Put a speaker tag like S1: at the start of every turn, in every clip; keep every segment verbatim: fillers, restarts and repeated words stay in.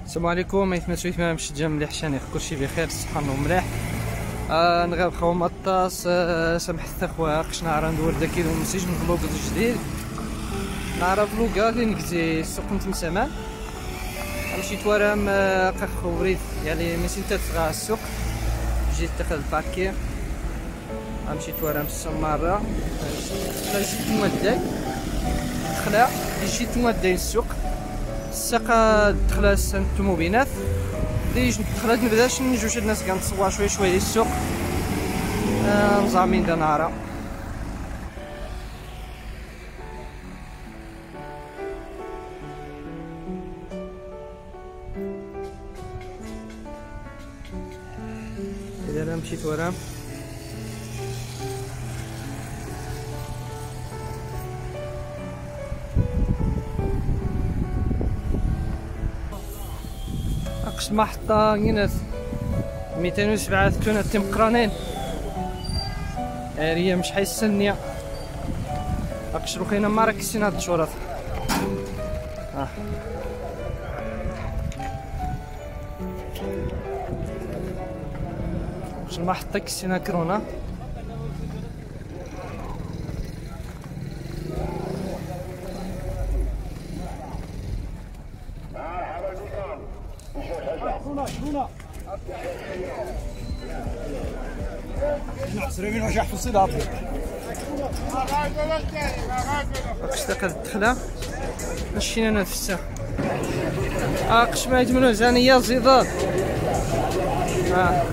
S1: السلام عليكم. ايثما شويه ما مشيت جا مليح شاني كلشي بخير الصحه ومليح. آه نغيب خو مطاس. آه سمحت اخويا قش نهار ندور داكي ونسيج نفلوق جديد نعرف فلوقا اللي نكتي السوق نتمسمان مشيت ورام قخ وريد يعني ماشي تتغا السوق جيت تاخذ الباكي مشيت ورام السماره جيت موداي دخلا جيت موداي السوق الساقه دخلا الطوموبيلات ديج دخلت نبداش جوج الناس كنتصور شويه شويه السوق آه نظامين دا نهارا اذا انا مشيت ورام اقش محطة يناس ميتين وسبعة تونة تمقرانين هي مش حيس النية اقش روخينا ماركسين هاد الشورات اه اقش المحطة كسينا كورونا
S2: نحسرين واش يحفظ الصداط
S1: اقش داك الدخله مشينا نفسها اقش ما يتمنوا زانيه زيضات اه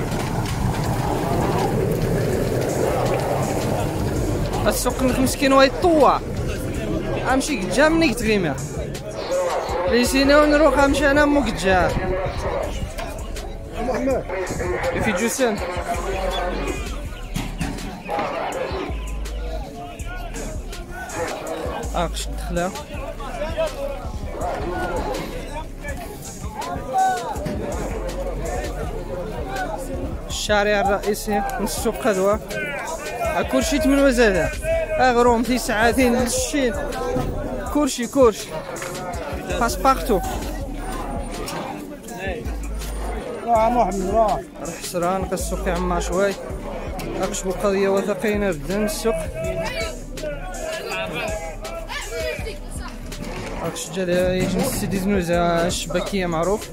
S1: السوق مسكين ويطوع امشي جا مني تغيمه ليسينا ونروح امشي انا مو جا في جوسان اقش دخله الشارع الرئيسي من السوق قدوه كلشي تمن وزاده اغروم في ساعتين للشين كلشي كلشي باسبارتو
S2: راه محمد راه
S1: راح سران السوق يعمر شوي اقش القضيه وثقينا بدن السوق اقش جا يجي سيدي زنوزه الشباكيه معروف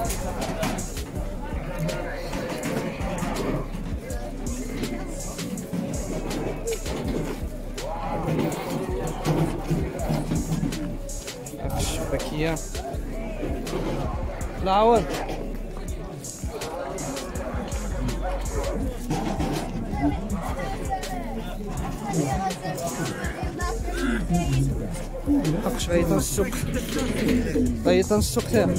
S1: اقش الشباكيه العوض اقش غيطن السوق غيطن السوق تاعي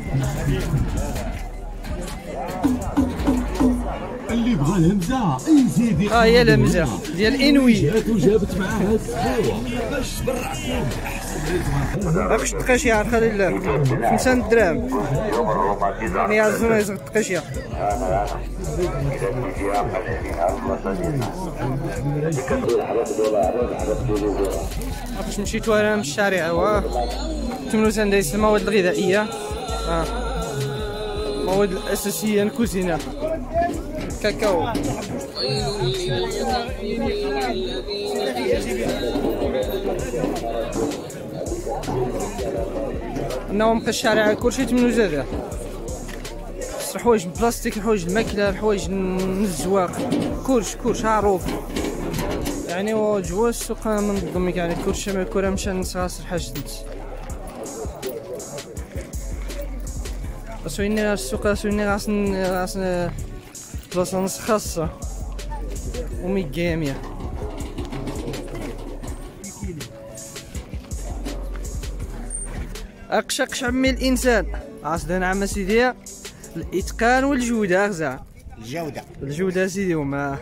S3: اللي بغى الهمزه يزيد
S1: ها هي الهمزه ديال انوي
S3: وجابت معاها السبوع باش تبرعكم
S1: اقش التقاشيه خلي الله خمسة دراهم يعني عزونا يزغ التقاشيه اقش مشيت ورا من الشارع هو تمنوز عندها المواد الغذائيه اه المواد الاساسيه الكوزينه كاكاو النوم في الشارع كلشي تمنو زاده الحوايج البلاستيك الحوايج الماكله الحوايج الزواق كلش كلش معروف يعني هو جوا السوق منظم يعني كلشي ما كره مشى نصاص الحاج دنت سويني السوق سويني غاسن غاسن بلاصه نص خاصه وميكاميه اقش اقش عمي الانسان عاصدنا عم سيدي الاتقان والجوده غزا
S2: الجوده
S1: الجوده سيدي هما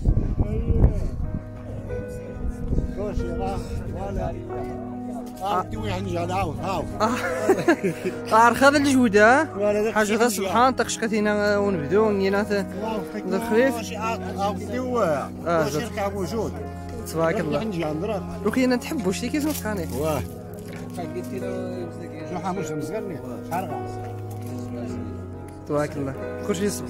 S2: كلشي راه ولا اه توي عندي هذا عاود هاو
S1: عارف هذا الجوده حاجه غير سبحان طقش قتينا ونبداو نينا الخفيف
S2: اه الشركه موجود
S1: تبارك الله
S2: عندي عند راك
S1: لو كاين نتحبوا شي كيف نسقاني
S2: واه
S1: قلت له
S2: شنو حاموش مزغرني شحال غاز
S1: تبارك الله كلشي يصبر.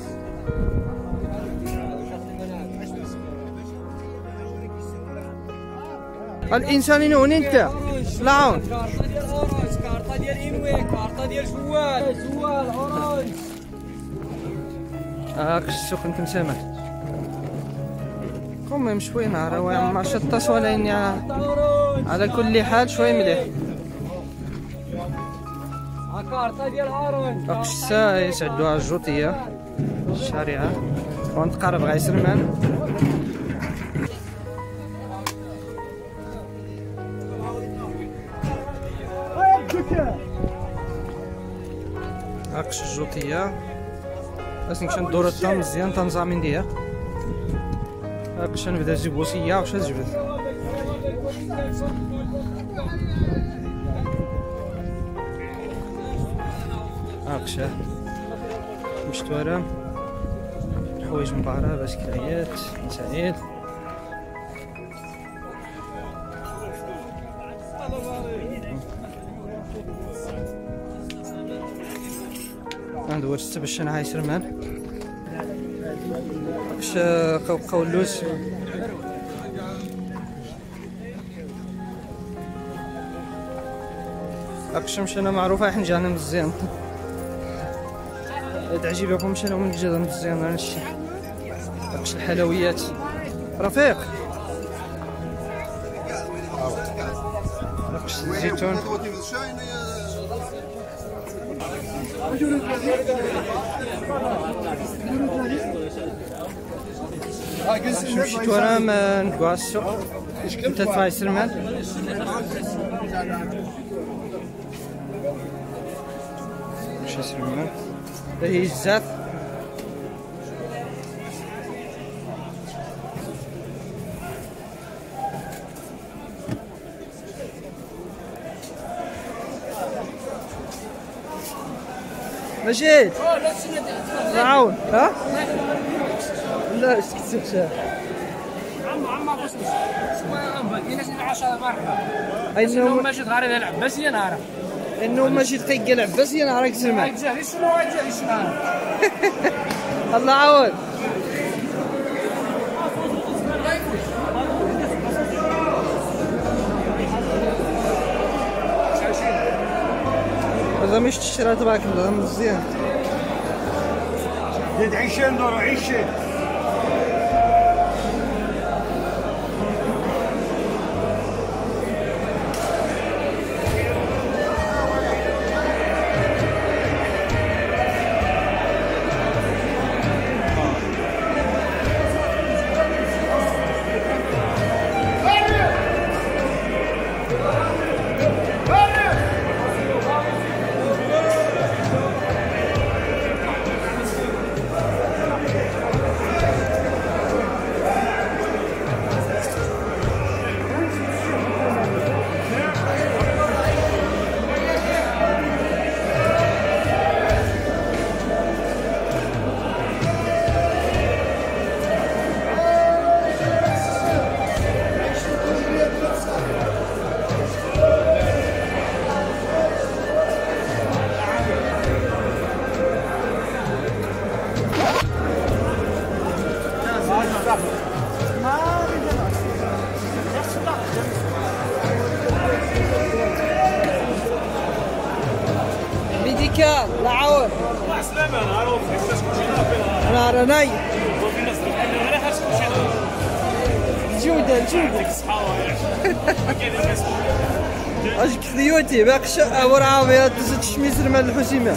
S1: الانسان ينون انت لا عون.
S4: كارطه ديال اورانج، كارطه ديال انوي، كارطه ديال جوال جوال اورانج.
S1: هاك السوق انت مسامح. المهم شوي نهار ما شطاش ولكن على كل حال شوي مليح.
S4: كارطه ديال اورانج.
S1: داك الساعة يسعدوها الجوطية الشارعة ونتقرب غا يسرمان. هاكش الجوطية بس نكشن ندور الطام مزيان تنظامين ديالها. هاكش نبدا نجيب وصية واش تجبد. هاكشا مشتورة حوايج مبارة بسكريات سعيد. ندور ستة باش انا عايسر مان باش قوقو اللوز. هاكش مشينا معروفة حنجانا مزيان. هاد عجيبكم مشينا من الجدة مزيان هادشي. هاكش الحلويات رفيق. هاكش الزيتون. شمشيت ورا ما نكوا السوق انت تدفع يسلمان. مش يسلمان هي الزات. مجيد عاون ها لا سكت
S4: عمو عمو بص شويه كايناش عشرة مرحبا.
S1: انه
S4: ماشي تغاري العباس يا نهار
S1: انه ماشي دقيقه العباس يا نهارك سلمان.
S4: غيتجري شنو غيتجري شنو
S1: الله عاون. هذا مش تشرى تبعك هذا مزيان.
S2: زيد عيشين دور عيشين.
S1: ميديكال لا عاون.
S5: الله سلامة نهار وخير باش كلشي نافي
S1: انا راناي
S5: وفي الناس اللي غير حاجة كلشي
S1: الجودة الجودة
S5: ديك الصحة ما كاين الناس
S1: اجيك خذيوتي باقش ورا عافية تزيد الشميس المال الحسيمة.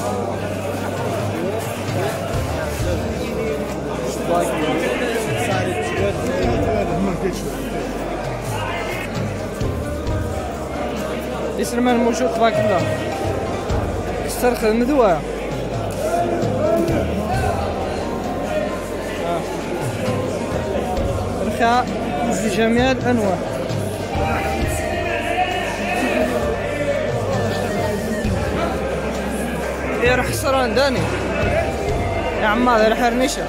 S1: يسلمان موجود تبارك الله. السرخ المذوع رخاء بجميع الأنواع. يا رح خسران داني يا عمار رح رنيشة.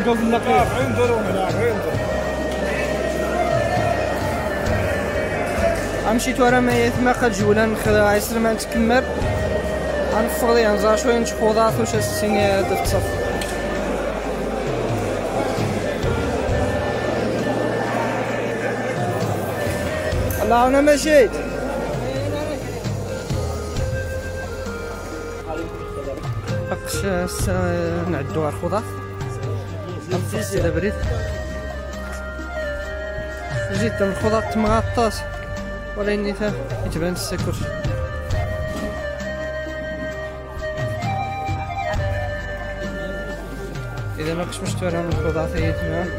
S1: نبداو بالنقيه.
S2: أربعين درهم هنا أربعين درهم.
S1: غنمشيتو راه ما يتماقى الجوله نخدم عيسر ما نتكمل غنفضي نزار شويه نشوف وضعات واش السيني تتصف. الله انا مشيت باقش نعدو على الخضار نفس هذا بريد جيت من الخضار تمغطات ولكن يتبان السكر. اذا ما كنتش مشتري من الخضار هي تمام.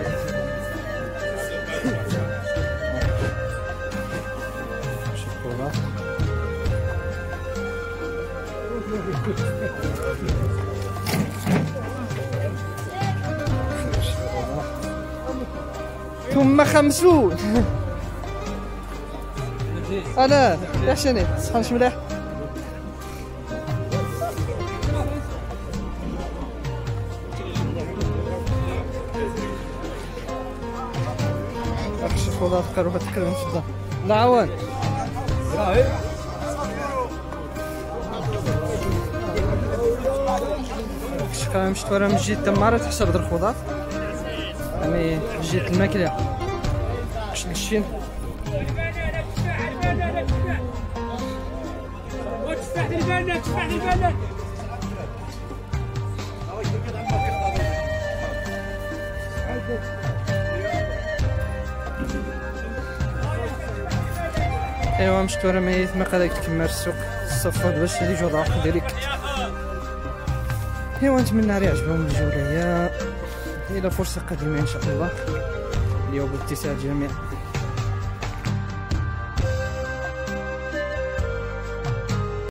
S1: ثم خمسون انا عشاني صحنش مليح. اخشى خضار تقرب تكرم في الدار. لا عوان شكرا مشتورة من جهة تمارة تحسب در الخضار يعني جهة الماكلة باش الشين
S4: وتفتح البنات تفتح البنات.
S1: ايوا مشتورة ميت ما قادك تكمل السوق الصفاد باش تدي جوضة ديريكت. ايوا نتمنى راه عجبهم الجولة. هي الى فرصة قادمة ان شاء الله. اليوم باتساع الجميع.